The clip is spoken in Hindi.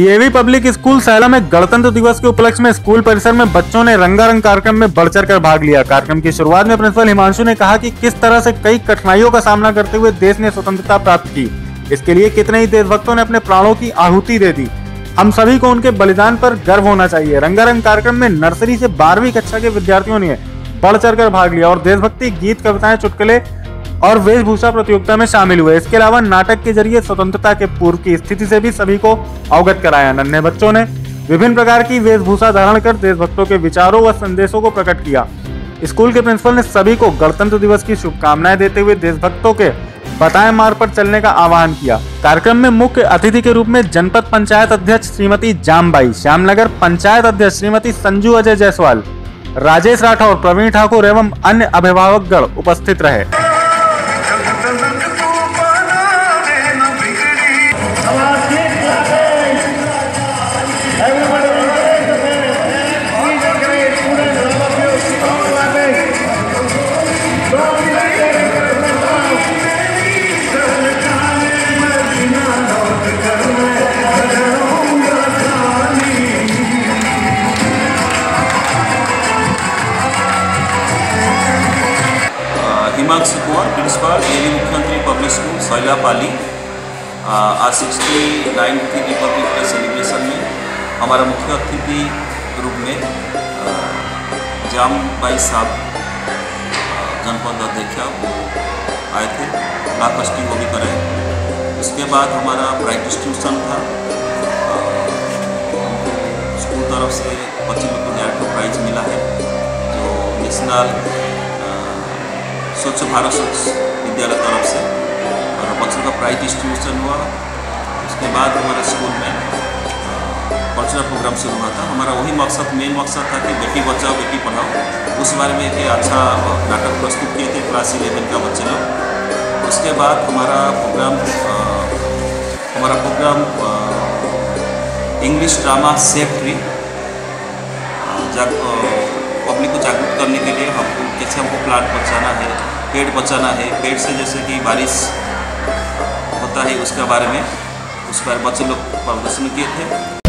डीएवी पब्लिक स्कूल सैला में गणतंत्र दिवस के उपलक्ष्य में स्कूल परिसर में बच्चों ने रंगारंग कार्यक्रम में बढ़ चढ़कर भाग लिया। कार्यक्रम की शुरुआत में प्रिंसिपल हिमांशु ने कहा कि किस तरह से कई कठिनाइयों का सामना करते हुए देश ने स्वतंत्रता प्राप्त की। इसके लिए कितने ही देशभक्तों ने अपने प्राणों की आहुति दे दी। हम सभी को उनके बलिदान पर गर्व होना चाहिए। रंगारंग कार्यक्रम में नर्सरी से 12वीं कक्षा के विद्यार्थियों ने बढ़ चढ़कर भाग लिया और देशभक्ति गीत, कविताएं, चुटकुले और वेशभूषा प्रतियोगिता में शामिल हुए। इसके अलावा नाटक के जरिए स्वतंत्रता के पूर्व की स्थिति से भी सभी को अवगत कराया। नन्हे बच्चों ने विभिन्न प्रकार की वेशभूषा धारण कर देशभक्तों के विचारों व संदेशों को प्रकट किया। स्कूल के प्रिंसिपल ने सभी को गणतंत्र दिवस की शुभकामनाएं देते हुए देशभक्तों के बताए मार्ग पर चलने का आह्वान किया। कार्यक्रम में मुख्य अतिथि के रूप में जनपद पंचायत अध्यक्ष श्रीमती जामबाई, श्यामनगर पंचायत अध्यक्ष श्रीमती संजू अजय जायसवाल, राजेश राठौर, प्रवीण ठाकुर एवं अन्य अभिभावकगण उपस्थित रहे। हिमांशु कुमार, प्रिंसिपल डीएवी मुख्यमंत्री पब्लिक स्कूल सैलापाली। आज 69th रिपब्लिक डे सेलिब्रेशन में हमारा मुख्य अतिथि रूप में जामबाई साहब जनपद अध्यक्ष वो आए थे, क्लास फर्स्टिंग वो भी कराए। उसके बाद हमारा प्राइज डिस्ट्रीब्यूशन था। स्कूल तरफ से बच्चे लोग को 1 प्राइज मिला है जो नेशनल स्वच्छ भारत स्वच्छ विद्यालय तरफ से, और बच्चों का प्राइज डिस्ट्रीब्यूशन हुआ। उसके बाद हमारे स्कूल में कल्चरल प्रोग्राम शुरू हुआ था। हमारा वही मकसद, मेन मकसद था कि बेटी बचाओ बेटी पढ़ाओ। उस बारे में एक अच्छा नाटक प्रस्तुत किए थे क्लास 11 का बच्चे लोग। उसके बाद हमारा program English drama safe tree, public को जागरूक करने के लिए कैसे हमको प्लांट बचाना है, पेड़ बचाना है, पेड़ से जैसे कि बारिश होता है उसके बारे में, उस पर बच्चे लोग प्रदर्शन किए थे।